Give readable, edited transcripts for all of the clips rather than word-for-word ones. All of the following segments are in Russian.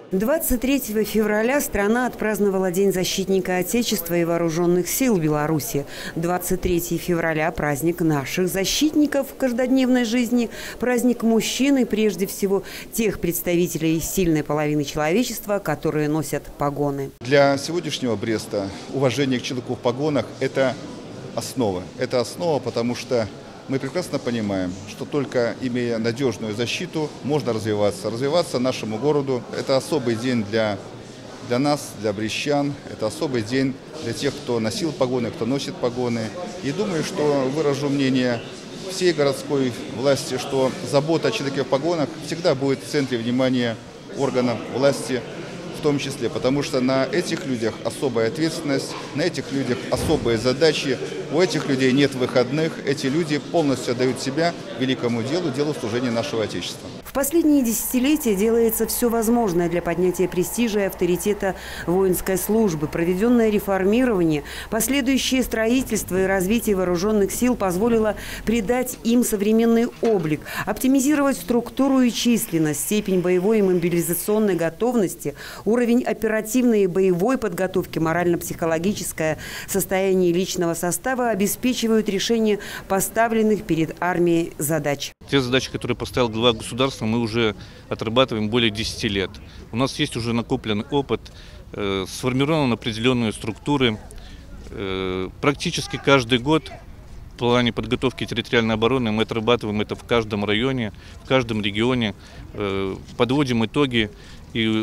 23 февраля страна отпраздновала День защитника Отечества и вооруженных сил Беларуси. 23 февраля – праздник наших защитников в каждодневной жизни, праздник мужчин и прежде всего тех представителей сильной половины человечества, которые носят погоны. Для сегодняшнего Бреста уважение к человеку в погонах – это основа. Это основа, потому что мы прекрасно понимаем, что только имея надежную защиту, можно развиваться нашему городу. Это особый день для нас, для брестчан. Это особый день для тех, кто носил погоны, кто носит погоны. И думаю, что выражу мнение всей городской власти, что забота о человеке в погонах всегда будет в центре внимания органов власти, в том числе, потому что на этих людях особая ответственность, на этих людях особые задачи, у этих людей нет выходных, эти люди полностью отдают себя великому делу служения нашего Отечества. В последние десятилетия делается все возможное для поднятия престижа и авторитета воинской службы. Проведенное реформирование, последующее строительство и развитие вооруженных сил позволило придать им современный облик, оптимизировать структуру и численность, степень боевой и мобилизационной готовности, уровень оперативной и боевой подготовки, морально-психологическое состояние личного состава обеспечивают решение поставленных перед армией задач. Те задачи, которые поставил глава государства, мы уже отрабатываем более 10 лет. У нас есть уже накопленный опыт, сформированы определенные структуры. Практически каждый год в плане подготовки территориальной обороны мы отрабатываем это в каждом районе, в каждом регионе, подводим итоги. И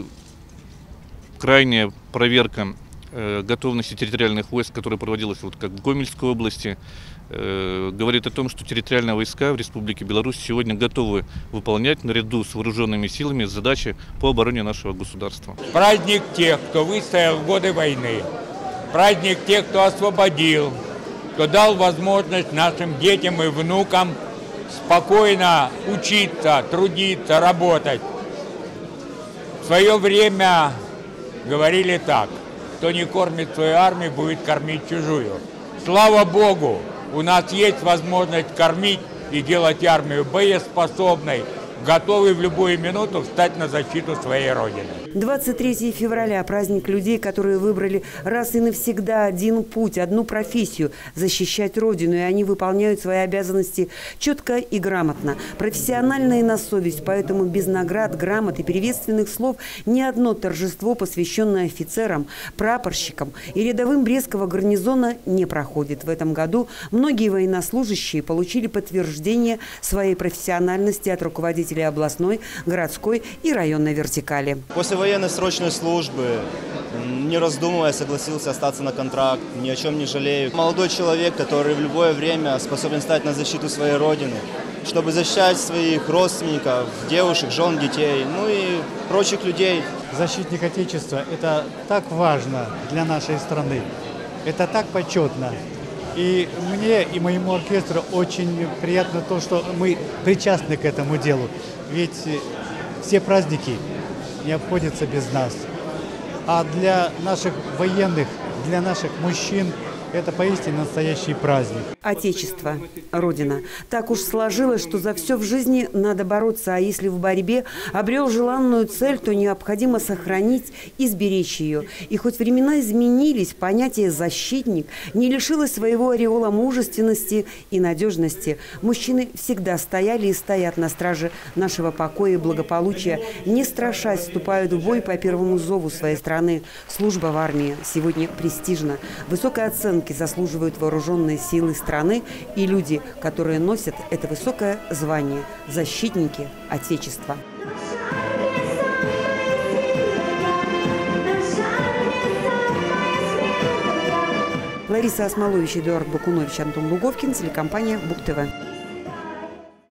крайняя проверка готовности территориальных войск, которая проводилась как в Гомельской области, говорит о том, что территориальные войска в Республике Беларусь сегодня готовы выполнять наряду с вооруженными силами задачи по обороне нашего государства. Праздник тех, кто выстоял в годы войны. Праздник тех, кто освободил, кто дал возможность нашим детям и внукам спокойно учиться, трудиться, работать. В свое время говорили так: кто не кормит свою армию, будет кормить чужую. Слава Богу, у нас есть возможность кормить и делать армию боеспособной, готовой в любую минуту встать на защиту своей Родины. 23 февраля – праздник людей, которые выбрали раз и навсегда один путь, одну профессию – защищать Родину. И они выполняют свои обязанности четко и грамотно, профессионально и на совесть. Поэтому без наград, грамот и приветственных слов ни одно торжество, посвященное офицерам, прапорщикам и рядовым Брестского гарнизона, не проходит. В этом году многие военнослужащие получили подтверждение своей профессиональности от руководителей областной, городской и районной вертикали. После военной срочной службы, не раздумывая, согласился остаться на контракт, ни о чем не жалею. Молодой человек, который в любое время способен стать на защиту своей Родины, чтобы защищать своих родственников, девушек, жен, детей, ну и прочих людей. Защитник Отечества – это так важно для нашей страны, это так почетно. И мне и моему оркестру очень приятно то, что мы причастны к этому делу. Ведь все праздники не обходятся без нас. А для наших военных, для наших мужчин это поистине настоящий праздник. Отечество, Родина. Так уж сложилось, что за все в жизни надо бороться. А если в борьбе обрел желанную цель, то необходимо сохранить и сберечь ее. И хоть времена изменились, понятие «защитник» не лишилось своего ореола мужественности и надежности. Мужчины всегда стояли и стоят на страже нашего покоя и благополучия. Не страшась, вступают в бой по первому зову своей страны. Служба в армии сегодня престижна. Высокая оценка заслуживают вооруженные силы страны и люди, которые носят это высокое звание – защитники Отечества. Лариса Осмолович, Эдуард Бакунович, Антон Луговкин, телекомпания БуК ТВ.